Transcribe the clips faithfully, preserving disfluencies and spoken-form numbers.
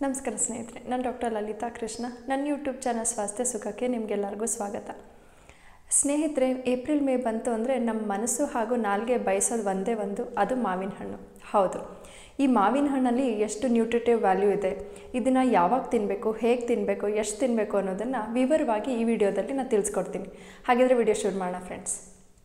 ನಮಸ್ಕಾರ ಸ್ನೇಹಿತರೆ, ನಾನು ಡಾಕ್ಟರ್ ಲಲಿತಾ ಕೃಷ್ಣ. ನನ್ನ ಯೂಟ್ಯೂಬ್ ಚಾನಲ್ ಸ್ವಾಸ್ಥ್ಯ ಸುಖಕ್ಕೆ ನಿಮಗೆಲ್ಲರಿಗೂ ಸ್ವಾಗತ. ಸ್ನೇಹಿತರೆ, ಏಪ್ರಿಲ್ ಮೇ ಬಂತು ಅಂದರೆ ನಮ್ಮ ಮನಸ್ಸು ಹಾಗೂ ನಾಲ್ಗೆ ಬಯಸೋದು ಒಂದೇ ಒಂದು, ಅದು ಮಾವಿನ ಹಣ್ಣು. ಹೌದು, ಈ ಮಾವಿನ ಹಣ್ಣಲ್ಲಿ ಎಷ್ಟು ನ್ಯೂಟ್ರಿಟಿವ್ ವ್ಯಾಲ್ಯೂ ಇದೆ, ಇದನ್ನು ಯಾವಾಗ ತಿನ್ನಬೇಕು, ಹೇಗೆ ತಿನ್ನಬೇಕು, ಎಷ್ಟು ತಿನ್ನಬೇಕು ಅನ್ನೋದನ್ನು ವಿವರವಾಗಿ ಈ ವಿಡಿಯೋದಲ್ಲಿ ನಾನು ತಿಳಿಸ್ಕೊಡ್ತೀನಿ. ಹಾಗಿದ್ರೆ ವಿಡಿಯೋ ಶುರು ಮಾಡೋಣ ಫ್ರೆಂಡ್ಸ್.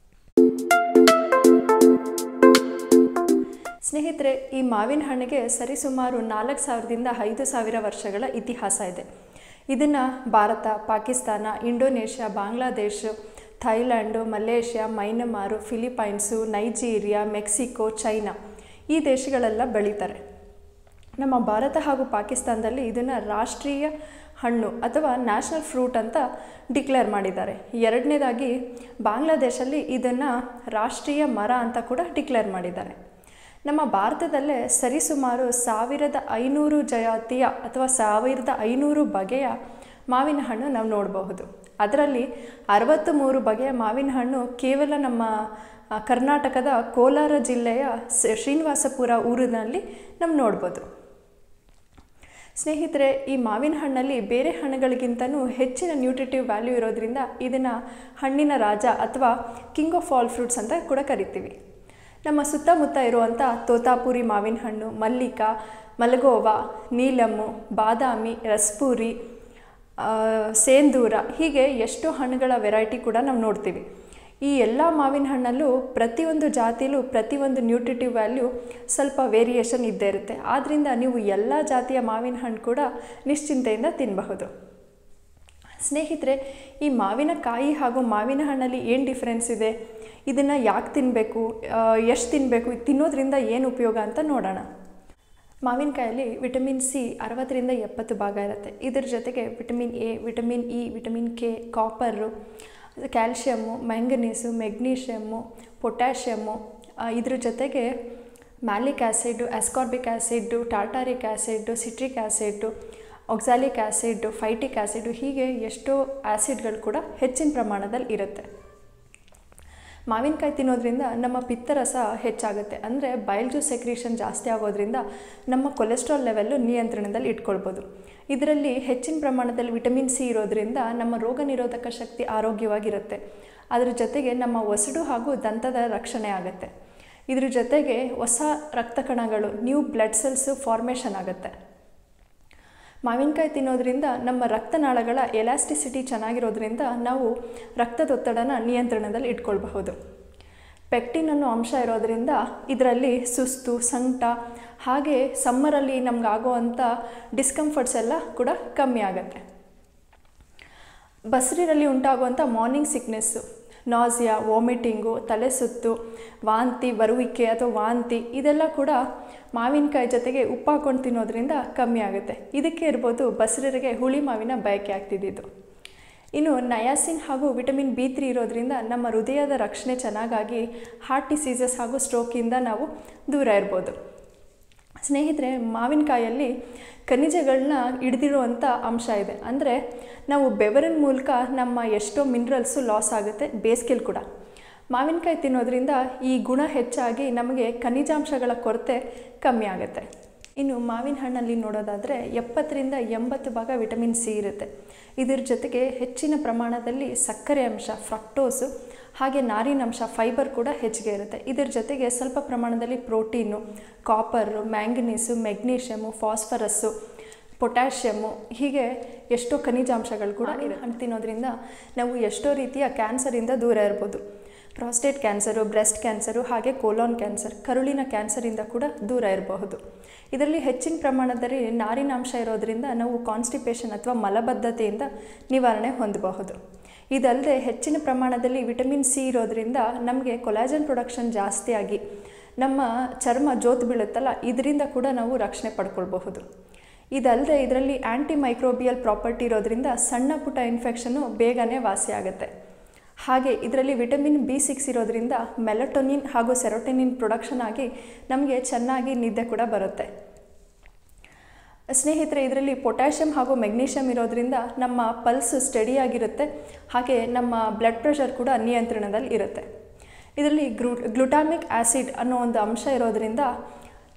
ಸ್ನೇಹಿತರೆ, ಈ ಮಾವಿನ ಹಣ್ಣಿಗೆ ಸರಿಸುಮಾರು ನಾಲ್ಕು ಸಾವಿರದಿಂದ ಐದು ಸಾವಿರ ವರ್ಷಗಳ ಇತಿಹಾಸ ಇದೆ. ಇದನ್ನು Bharat, Pakistan, Indonesia, Bangladesh, Thailand, Malaysia, Myanmar, Philippines, Nigeria, Mexico, China ಈ ದೇಶಗಳೆಲ್ಲ ಬೆಳೀತಾರೆ. ನಮ್ಮ ಭಾರತ ಹಾಗೂ ಪಾಕಿಸ್ತಾನದಲ್ಲಿ ಇದನ್ನು ರಾಷ್ಟ್ರೀಯ ಹಣ್ಣು ಅಥವಾ ನ್ಯಾಷನಲ್ ಫ್ರೂಟ್ ಅಂತ ಡಿಕ್ಲೇರ್ ಮಾಡಿದ್ದಾರೆ. ಎರಡನೇದಾಗಿ ಬಾಂಗ್ಲಾದೇಶಲ್ಲಿ ಇದನ್ನು ರಾಷ್ಟ್ರೀಯ ಮರ ಅಂತ ಕೂಡ ಡಿಕ್ಲೇರ್ ಮಾಡಿದ್ದಾರೆ. ನಮ್ಮ ಭಾರತದಲ್ಲೇ ಸರಿಸುಮಾರು ಸಾವಿರದ ಐನೂರು ಜಾತಿಯ ಅಥವಾ ಸಾವಿರದ ಐನೂರು ಬಗೆಯ ಮಾವಿನ ಹಣ್ಣು ನಾವು ನೋಡಬಹುದು. ಅದರಲ್ಲಿ ಅರವತ್ತು ಮೂರು ಬಗೆಯ ಮಾವಿನ ಹಣ್ಣು ಕೇವಲ ನಮ್ಮ ಕರ್ನಾಟಕದ ಕೋಲಾರ ಜಿಲ್ಲೆಯ ಶ್ರೀನಿವಾಸಪುರ ಊರಿನಲ್ಲಿ ನಾವು ನೋಡ್ಬೋದು. ಸ್ನೇಹಿತರೆ, ಈ ಮಾವಿನ ಹಣ್ಣಲ್ಲಿ ಬೇರೆ ಹಣ್ಣುಗಳಿಗಿಂತಲೂ ಹೆಚ್ಚಿನ ನ್ಯೂಟ್ರಿಟಿವ್ ವ್ಯಾಲ್ಯೂ ಇರೋದ್ರಿಂದ ಇದನ್ನು ಹಣ್ಣಿನ ರಾಜ ಅಥವಾ ಕಿಂಗ್ ಆಫ್ ಆಲ್ ಫ್ರೂಟ್ಸ್ ಅಂತ ಕೂಡ ಕರಿತೀವಿ. ನಮ್ಮ ಸುತ್ತಮುತ್ತ ಇರುವಂಥ ತೋತಾಪುರಿ ಮಾವಿನ ಹಣ್ಣು, ಮಲ್ಲಿಕ, ಮಲಗೋವಾ, ನೀಲಮ್ಮು, ಬಾದಾಮಿ, ರಸ್ಪೂರಿ, ಸೇಂದೂರ ಹೀಗೆ ಎಷ್ಟೋ ಹಣ್ಣುಗಳ ವೆರೈಟಿ ಕೂಡ ನಾವು ನೋಡ್ತೀವಿ. ಈ ಎಲ್ಲ ಮಾವಿನ ಹಣ್ಣಲ್ಲೂ ಪ್ರತಿಯೊಂದು ಜಾತಿಯಲ್ಲೂ ಪ್ರತಿಯೊಂದು ನ್ಯೂಟ್ರಿಟಿವ್ ವ್ಯಾಲ್ಯೂ ಸ್ವಲ್ಪ ವೇರಿಯೇಷನ್ ಇದ್ದೇ ಇರುತ್ತೆ. ಆದ್ದರಿಂದ ನೀವು ಎಲ್ಲ ಜಾತಿಯ ಮಾವಿನ ಹಣ್ಣು ಕೂಡ ನಿಶ್ಚಿಂತೆಯಿಂದ ತಿನ್ನಬಹುದು. ಸ್ನೇಹಿತರೆ, ಈ ಮಾವಿನಕಾಯಿ ಹಾಗೂ ಮಾವಿನ ಹಣ್ಣಲ್ಲಿ ಏನು ಡಿಫ್ರೆನ್ಸ್ ಇದೆ, ಇದನ್ನು ಯಾಕೆ ತಿನ್ನಬೇಕು, ಎಷ್ಟು ತಿನ್ನಬೇಕು, ತಿನ್ನೋದ್ರಿಂದ ಏನು ಉಪಯೋಗ ಅಂತ ನೋಡೋಣ. ಮಾವಿನಕಾಯಲ್ಲಿ ವಿಟಮಿನ್ ಸಿ ಅರವತ್ತರಿಂದ ಎಪ್ಪತ್ತು ಭಾಗ ಇರುತ್ತೆ. ಇದರ ಜೊತೆಗೆ vitamin A, vitamin E, vitamin K, copper, calcium, manganese, magnesium, potassium, ಇದ್ರ ಜೊತೆಗೆ malic acid, ascorbic acid, tartaric acid, citric acid, oxalic acid, phytic acid ಹೀಗೆ ಎಷ್ಟೋ ಆ್ಯಸಿಡ್ಗಳು ಕೂಡ ಹೆಚ್ಚಿನ ಪ್ರಮಾಣದಲ್ಲಿ ಇರುತ್ತೆ. ಮಾವಿನಕಾಯಿ ತಿನ್ನೋದ್ರಿಂದ ನಮ್ಮ ಪಿತ್ತರಸ ಹೆಚ್ಚಾಗುತ್ತೆ. ಅಂದರೆ ಬೈಲ್ ಜ್ಯೂಸ್ ಸೆಕ್ರೀಷನ್ ಜಾಸ್ತಿ ಆಗೋದ್ರಿಂದ ನಮ್ಮ ಕೊಲೆಸ್ಟ್ರಾಲ್ ಲೆವೆಲ್ಲು ನಿಯಂತ್ರಣದಲ್ಲಿ ಇಟ್ಕೊಳ್ಬೋದು. ಇದರಲ್ಲಿ ಹೆಚ್ಚಿನ ಪ್ರಮಾಣದಲ್ಲಿ ವಿಟಮಿನ್ ಸಿ ಇರೋದ್ರಿಂದ ನಮ್ಮ ರೋಗ ನಿರೋಧಕ ಶಕ್ತಿ ಆರೋಗ್ಯವಾಗಿರುತ್ತೆ. ಅದರ ಜೊತೆಗೆ ನಮ್ಮ ಒಸಡು ಹಾಗೂ ದಂತದ ರಕ್ಷಣೆ ಆಗುತ್ತೆ. ಇದ್ರ ಜೊತೆಗೆ ಹೊಸ ರಕ್ತ ಕಣಗಳು, ನ್ಯೂ ಬ್ಲಡ್ ಸೆಲ್ಸು ಫಾರ್ಮೇಷನ್ ಆಗುತ್ತೆ. ಮಾವಿನಕಾಯಿ ತಿನ್ನೋದ್ರಿಂದ ನಮ್ಮ ರಕ್ತನಾಳಗಳ ಎಲಾಸ್ಟಿಸಿಟಿ ಚೆನ್ನಾಗಿರೋದ್ರಿಂದ ನಾವು ರಕ್ತದೊತ್ತಡನ ನಿಯಂತ್ರಣದಲ್ಲಿ ಇಟ್ಕೊಳ್ಬಹುದು. ಪೆಕ್ಟಿನ್ ಅನ್ನೋ ಅಂಶ ಇರೋದ್ರಿಂದ ಇದರಲ್ಲಿ ಸುಸ್ತು, ಸಂಕಟ ಹಾಗೆ ಸಮ್ಮರಲ್ಲಿ ನಮಗಾಗುವಂಥ ಡಿಸ್ಕಂಫರ್ಟ್ಸ್ ಎಲ್ಲ ಕೂಡ ಕಮ್ಮಿ ಆಗುತ್ತೆ. ಬಸ್ರಿರಲ್ಲಿ ಉಂಟಾಗುವಂಥ ಮಾರ್ನಿಂಗ್ ಸಿಕ್ನೆಸ್ಸು, ನಾಸಿಯಾ, ವಾಮಿಟಿಂಗು, ತಲೆ ಸುತ್ತು, ವಾಂತಿ ಬರುವಿಕೆ ಅಥವಾ ವಾಂತಿ ಇದೆಲ್ಲ ಕೂಡ ಮಾವಿನಕಾಯಿ ಜೊತೆಗೆ ಉಪ್ಪು ಹಾಕ್ಕೊಂಡು ತಿನ್ನೋದ್ರಿಂದ ಕಮ್ಮಿ ಆಗುತ್ತೆ. ಇದಕ್ಕೆ ಇರ್ಬೋದು ಬಸ್ರರಿಗೆ ಹುಳಿ ಮಾವಿನ ಬಯಕೆ ಆಗ್ತಿದ್ದಿದ್ದು. ಇನ್ನು ನಯಾಸಿನ್ ಹಾಗೂ ವಿಟಮಿನ್ ಬಿ ತ್ರೀ ಇರೋದ್ರಿಂದ ನಮ್ಮ ಹೃದಯದ ರಕ್ಷಣೆ ಚೆನ್ನಾಗಾಗಿ ಹಾರ್ಟ್ ಡಿಸೀಸಸ್ ಹಾಗೂ ಸ್ಟ್ರೋಕಿಂದ ನಾವು ದೂರ ಇರ್ಬೋದು. ಸ್ನೇಹಿತರೆ, ಮಾವಿನಕಾಯಲ್ಲಿ ಖನಿಜಗಳನ್ನ ಹಿಡಿದಿರುವಂಥ ಅಂಶ ಇದೆ. ಅಂದರೆ ನಾವು ಬೆವರಿನ ಮೂಲಕ ನಮ್ಮ ಎಷ್ಟೋ ಮಿನರಲ್ಸು ಲಾಸ್ ಆಗುತ್ತೆ ಬೇಸಿಗೆಲಿ ಕೂಡ. ಮಾವಿನಕಾಯಿ ತಿನ್ನೋದ್ರಿಂದ ಈ ಗುಣ ಹೆಚ್ಚಾಗಿ ನಮಗೆ ಖನಿಜಾಂಶಗಳ ಕೊರತೆ ಕಮ್ಮಿ ಆಗುತ್ತೆ. ಇನ್ನು ಮಾವಿನ ಹಣ್ಣಲ್ಲಿ ನೋಡೋದಾದರೆ ಎಪ್ಪತ್ತರಿಂದ ಎಂಬತ್ತು ಭಾಗ ವಿಟಮಿನ್ ಸಿ ಇರುತ್ತೆ. ಇದರ ಜೊತೆಗೆ ಹೆಚ್ಚಿನ ಪ್ರಮಾಣದಲ್ಲಿ ಸಕ್ಕರೆ ಅಂಶ, ಫ್ರಕ್ಟೋಸು ಹಾಗೆ ನಾರಿನಂಶ, ಫೈಬರ್ ಕೂಡ ಹೆಚ್ಚಿಗೆ ಇರುತ್ತೆ. ಇದರ ಜೊತೆಗೆ ಸ್ವಲ್ಪ ಪ್ರಮಾಣದಲ್ಲಿ protein, copper, manganese, magnesium, phosphorus, potassium ಹೀಗೆ ಎಷ್ಟೋ ಖನಿಜಾಂಶಗಳು ಕೂಡ ಹಣ್ಣು ತಿನ್ನೋದ್ರಿಂದ ನಾವು ಎಷ್ಟೋ ರೀತಿಯ ಕ್ಯಾನ್ಸರಿಂದ ದೂರ ಇರ್ಬೋದು. ಪ್ರಾಸ್ಟೇಟ್ ಕ್ಯಾನ್ಸರು, ಬ್ರೆಸ್ಟ್ ಕ್ಯಾನ್ಸರು ಹಾಗೆ ಕೋಲಾನ್ ಕ್ಯಾನ್ಸರ್, ಕರುಳಿನ ಕ್ಯಾನ್ಸರಿಂದ ಕೂಡ ದೂರ ಇರಬಹುದು. ಇದರಲ್ಲಿ ಹೆಚ್ಚಿನ ಪ್ರಮಾಣದಲ್ಲಿ ನಾರಿನಾಂಶ ಇರೋದ್ರಿಂದ ನಾವು ಕಾನ್ಸ್ಟಿಪೇಷನ್ ಅಥವಾ ಮಲಬದ್ಧತೆಯಿಂದ ನಿವಾರಣೆ ಹೊಂದಬಹುದು. ಇದಲ್ಲದೆ ಹೆಚ್ಚಿನ ಪ್ರಮಾಣದಲ್ಲಿ ವಿಟಮಿನ್ ಸಿ ಇರೋದ್ರಿಂದ ನಮಗೆ ಕೊಲಾಜನ್ ಪ್ರೊಡಕ್ಷನ್ ಜಾಸ್ತಿಯಾಗಿ ನಮ್ಮ ಚರ್ಮ ಜೋತು ಬೀಳುತ್ತಲ್ಲ, ಇದರಿಂದ ಕೂಡ ನಾವು ರಕ್ಷಣೆ ಪಡ್ಕೊಳ್ಬಹುದು. ಇದಲ್ಲದೆ ಇದರಲ್ಲಿ ಆ್ಯಂಟಿ ಮೈಕ್ರೋಬಿಯಲ್ ಪ್ರಾಪರ್ಟಿ ಇರೋದ್ರಿಂದ ಸಣ್ಣ ಪುಟ್ಟ ಇನ್ಫೆಕ್ಷನ್ನು ಬೇಗನೆ ವಾಸಿಯಾಗುತ್ತೆ. ಹಾಗೆ ಇದರಲ್ಲಿ ವಿಟಮಿನ್ ಬಿ ಸಿಕ್ಸ್ ಇರೋದ್ರಿಂದ ಮೆಲಟೋನಿನ್ ಹಾಗೂ ಸೆರೋಟೋನಿನ್ ಪ್ರೊಡಕ್ಷನ್ ಆಗಿ ನಮಗೆ ಚೆನ್ನಾಗಿ ನಿದ್ದೆ ಕೂಡ ಬರುತ್ತೆ. ಸ್ನೇಹಿತರೆ, ಇದರಲ್ಲಿ ಪೊಟ್ಯಾಷಿಯಮ್ ಹಾಗೂ ಮೆಗ್ನೀಷಿಯಮ್ ಇರೋದ್ರಿಂದ ನಮ್ಮ ಪಲ್ಸ್ ಸ್ಟಡಿಯಾಗಿರುತ್ತೆ. ಹಾಗೆ ನಮ್ಮ ಬ್ಲಡ್ ಪ್ರೆಷರ್ ಕೂಡ ನಿಯಂತ್ರಣದಲ್ಲಿ ಇರುತ್ತೆ. ಇದರಲ್ಲಿ ಗ್ಲೂ ಗ್ಲುಟಾಮಿಕ್ ಆ್ಯಸಿಡ್ ಅನ್ನೋ ಒಂದು ಅಂಶ ಇರೋದ್ರಿಂದ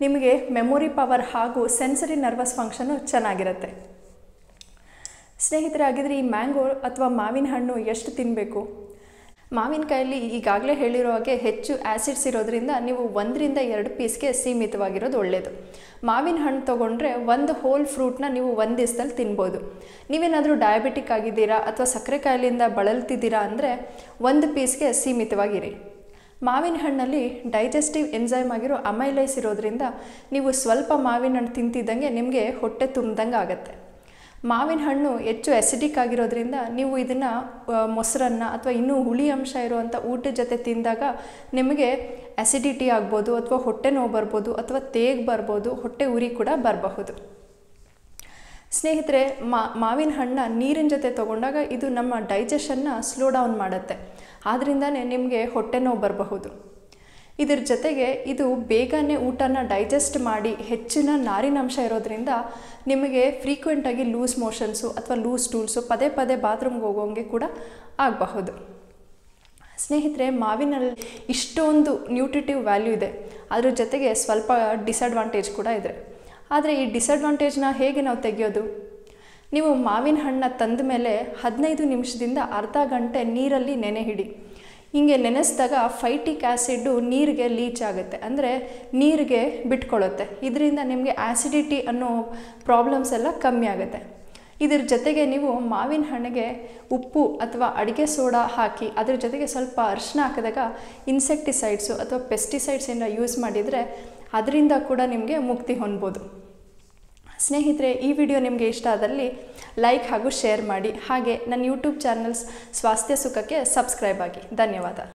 ನಿಮಗೆ ಮೆಮೊರಿ ಪವರ್ ಹಾಗೂ ಸೆನ್ಸರಿ ನರ್ವಸ್ ಫಂಕ್ಷನು ಚೆನ್ನಾಗಿರುತ್ತೆ. ಸ್ನೇಹಿತರೆ, ಹಾಗಿದ್ರೆ ಈ ಮ್ಯಾಂಗೋ ಅಥವಾ ಮಾವಿನ ಹಣ್ಣು ಎಷ್ಟು ತಿನ್ನಬೇಕು? ಮಾವಿನಕಾಯಲ್ಲಿ ಈಗಾಗಲೇ ಹೇಳಿರೋ ಹಾಗೆ ಹೆಚ್ಚು ಆ್ಯಸಿಡ್ಸ್ ಇರೋದ್ರಿಂದ ನೀವು ಒಂದರಿಂದ ಎರಡು ಪೀಸ್ಗೆ ಸೀಮಿತವಾಗಿರೋದು ಒಳ್ಳೆಯದು. ಮಾವಿನ ಹಣ್ಣು ತೊಗೊಂಡ್ರೆ ಒಂದು ಹೋಲ್ ಫ್ರೂಟ್ನ ನೀವು ಒಂದು ದಿವಸದಲ್ಲಿ ತಿನ್ಬೋದು. ನೀವೇನಾದರೂ ಡಯಾಬಿಟಿಕ್ ಆಗಿದ್ದೀರಾ ಅಥವಾ ಸಕ್ಕರೆ ಕಾಯಿಲೆಯಿಂದ ಬಳಲ್ತಿದ್ದೀರಾ ಅಂದರೆ ಒಂದು ಪೀಸ್ಗೆ ಸೀಮಿತವಾಗಿರಿ. ಮಾವಿನ ಹಣ್ಣಲ್ಲಿ ಡೈಜೆಸ್ಟಿವ್ ಎಂಜೈಮ್ ಆಗಿರೋ ಅಮೈಲೈಸ್ ಇರೋದ್ರಿಂದ ನೀವು ಸ್ವಲ್ಪ ಮಾವಿನ ಹಣ್ಣು ತಿಂತಿದ್ದಂಗೆ ನಿಮಗೆ ಹೊಟ್ಟೆ ತುಂಬ್ದಂಗೆ ಆಗುತ್ತೆ. ಮಾವಿನ ಹಣ್ಣು ಹೆಚ್ಚು ಆ್ಯಸಿಡಿಕ್ ಆಗಿರೋದ್ರಿಂದ ನೀವು ಇದನ್ನು ಮೊಸರನ್ನ ಅಥವಾ ಇನ್ನೂ ಹುಳಿ ಅಂಶ ಇರುವಂಥ ಊಟದ ಜೊತೆ ತಿಂದಾಗ ನಿಮಗೆ ಆ್ಯಸಿಡಿಟಿ ಆಗ್ಬೋದು ಅಥವಾ ಹೊಟ್ಟೆ ನೋವು ಬರ್ಬೋದು ಅಥವಾ ತೇಗ್ ಬರ್ಬೋದು, ಹೊಟ್ಟೆ ಉರಿ ಕೂಡ ಬರಬಹುದು. ಸ್ನೇಹಿತರೆ, ಮಾವಿನ ಹಣ್ಣನ್ನ ನೀರಿನ ಜೊತೆ ತೊಗೊಂಡಾಗ ಇದು ನಮ್ಮ ಡೈಜೆಷನ್ನ ಸ್ಲೋ ಡೌನ್ ಮಾಡುತ್ತೆ. ಆದ್ದರಿಂದನೇ ನಿಮಗೆ ಹೊಟ್ಟೆ ನೋವು ಬರಬಹುದು. ಇದರ ಜೊತೆಗೆ ಇದು ಬೇಗನೆ ಊಟನ ಡೈಜೆಸ್ಟ್ ಮಾಡಿ ಹೆಚ್ಚಿನ ನಾರಿನಂಶ ಇರೋದ್ರಿಂದ ನಿಮಗೆ ಫ್ರೀಕ್ವೆಂಟಾಗಿ ಲೂಸ್ ಮೋಷನ್ಸು ಅಥವಾ ಲೂಸ್ ಟೂಲ್ಸು ಪದೇ ಪದೇ ಬಾತ್ರೂಮ್ಗೆ ಹೋಗೋಂಗೆ ಕೂಡ ಆಗಬಹುದು. ಸ್ನೇಹಿತರೆ, ಮಾವಿನಲ್ಲಿ ಇಷ್ಟೊಂದು ನ್ಯೂಟ್ರಿಟಿವ್ ವ್ಯಾಲ್ಯೂ ಇದೆ, ಅದ್ರ ಜೊತೆಗೆ ಸ್ವಲ್ಪ ಡಿಸಡ್ವಾಂಟೇಜ್ ಕೂಡ ಇದೆ. ಆದರೆ ಈ ಡಿಸಡ್ವಾಂಟೇಜ್ನ ಹೇಗೆ ನಾವು ತೆಗೆಯೋದು? ನೀವು ಮಾವಿನ ಹಣ್ಣನ್ನ ತಂದ ಮೇಲೆ ಹದಿನೈದು ನಿಮಿಷದಿಂದ ಅರ್ಧ ಗಂಟೆ ನೀರಲ್ಲಿ ನೆನೆ ಹಿಡಿ. ಹಿಂಗೆ ನೆನೆಸಿದಾಗ ಫೈಟಿಕ್ ಆ್ಯಸಿಡ್ಡು ನೀರಿಗೆ ಲೀಚ್ ಆಗುತ್ತೆ, ಅಂದರೆ ನೀರಿಗೆ ಬಿಟ್ಕೊಳ್ಳುತ್ತೆ. ಇದರಿಂದ ನಿಮಗೆ ಆ್ಯಸಿಡಿಟಿ ಅನ್ನೋ ಪ್ರಾಬ್ಲಮ್ಸ್ ಎಲ್ಲ ಕಮ್ಮಿ ಆಗುತ್ತೆ. ಇದ್ರ ಜೊತೆಗೆ ನೀವು ಮಾವಿನ ಹಣ್ಣಿಗೆ ಉಪ್ಪು ಅಥವಾ ಅಡುಗೆ ಸೋಡಾ ಹಾಕಿ ಅದ್ರ ಜೊತೆಗೆ ಸ್ವಲ್ಪ ಅರಿಶಿನ ಹಾಕಿದಾಗ ಇನ್ಸೆಕ್ಟಿಸೈಡ್ಸು ಅಥವಾ ಪೆಸ್ಟಿಸೈಡ್ಸಿಂದ ಯೂಸ್ ಮಾಡಿದರೆ ಅದರಿಂದ ಕೂಡ ನಿಮಗೆ ಮುಕ್ತಿ ಹೊಂದ್ಬೋದು. ಸ್ನೇಹಿತರೆ, ಈ ವಿಡಿಯೋ ನಿಮಗೆ ಇಷ್ಟ ಆದಲ್ಲಿ ಲೈಕ್ ಹಾಗೂ ಶೇರ್ ಮಾಡಿ. ಹಾಗೆ ನನ್ನ ಯೂಟ್ಯೂಬ್ ಚಾನಲ್ಸ್ ಸ್ವಾಸ್ಥ್ಯ ಸುಖಕ್ಕೆ ಸಬ್ಸ್ಕ್ರೈಬ್ ಆಗಿ. ಧನ್ಯವಾದ.